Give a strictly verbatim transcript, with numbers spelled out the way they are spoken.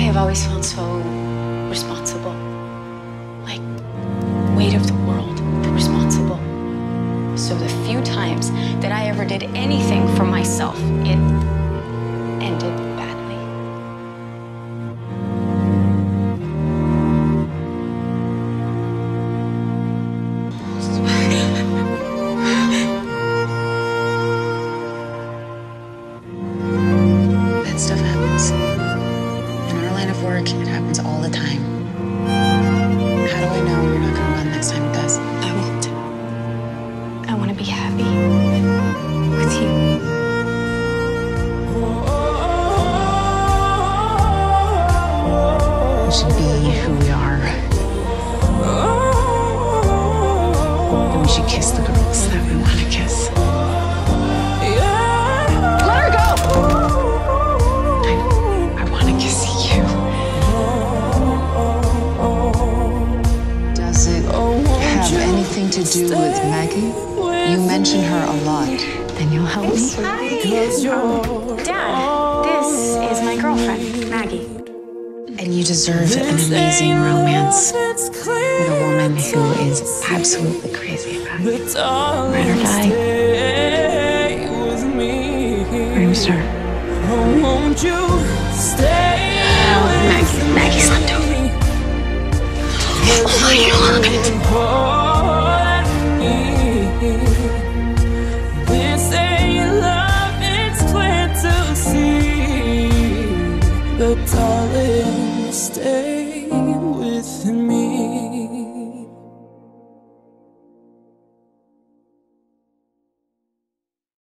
have always felt so responsible. Like, weight of the world, responsible. So the few times that I ever did anything for myself, it ended badly. That stuff happens. In our line of work, it happens all the time. How do I know you're not gonna run next time it does? I won't. I want to be happy with you. We should be who we are. And we should kiss the girls that we want to kiss. Let her go! I, I want to kiss you. Does it have anything to do with Maggie? You mention her a lot. Then you'll help me? Hi. Dad, this is my girlfriend, Maggie. And you deserve an amazing romance with a woman who is absolutely crazy about you. Ride or die. Brimstone. Maggie, Maggie slept over me. Oh my God. But darling, stay.